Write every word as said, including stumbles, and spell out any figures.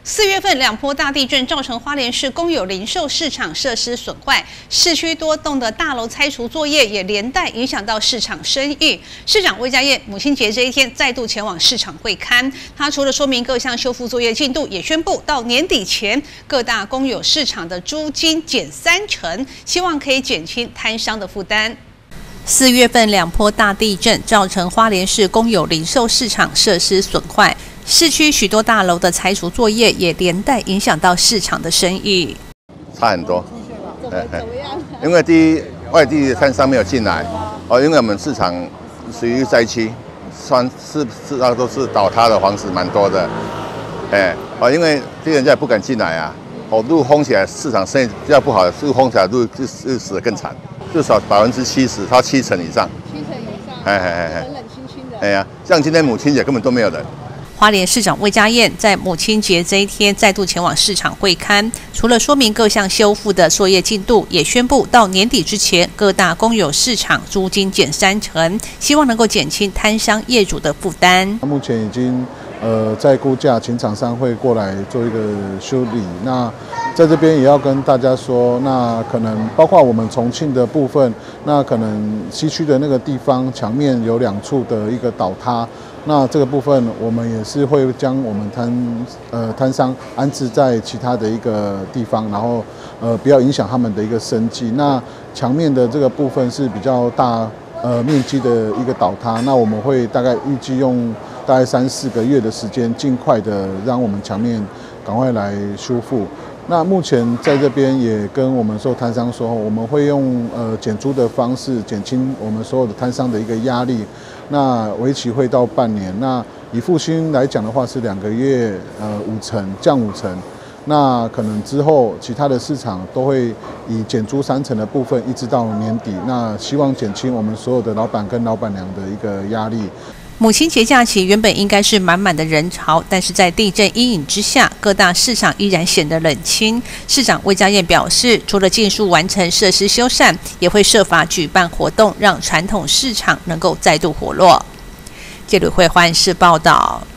四月份两波大地震造成花莲市公有零售市场设施损坏，市区多栋的大楼拆除作业也连带影响到市场声誉。市长魏家燕母亲节这一天再度前往市场会勘，他除了说明各项修复作业进度，也宣布到年底前各大公有市场的租金减三成，希望可以减轻摊商的负担。四月份两波大地震造成花莲市公有零售市场设施损坏。市区许多大楼的拆除作业也连带影响到市场的生意， 差很多。因为第一，外地的摊商没有进来，哦，因为我们市场属于灾区，算是市上都是倒塌的房子蛮多的，哎，哦，因为这人家也不敢进来啊，哦，路封起来，市场生意比较不好，路封起来路就就死得更惨，至少百分之七十，它七成以上， 七成以上， 哎哎哎哎， 冷冷清清的， 哎呀，像今天母亲节根本都没有人。 花莲市长魏家燕在母亲节这一天再度前往市场会勘，除了说明各项修复的作业进度，也宣布到年底之前各大公有市场租金减三成，希望能够减轻摊商业主的负担。 目前已经呃在估价，请厂商会过来做一个修理。那在这边也要跟大家说，那可能包括我们重庆的部分，那可能西区的那个地方墙面有两处的一个倒塌。那这个部分，我们也是会将我们摊呃摊商安置在其他的一个地方，然后呃不要影响他们的一个生计。那墙面的这个部分是比较大呃面积的一个倒塌，那我们会大概预计用大概三四个月的时间，尽快的让我们墙面赶快来修复。那目前在这边也跟我们所有摊商说，我们会用呃减租的方式减轻我们所有的摊商的一个压力。那为期会到半年。那以复兴来讲的话是两个月，呃五成降五成。那可能之后其他的市场都会以减租三成的部分，一直到年底。那希望减轻我们所有的老板跟老板娘的一个压力。 母亲节假期原本应该是满满的人潮，但是在地震阴影之下，各大市场依然显得冷清。市长魏家燕表示，除了尽速完成设施修缮，也会设法举办活动，让传统市场能够再度活络。记者会欢视报道。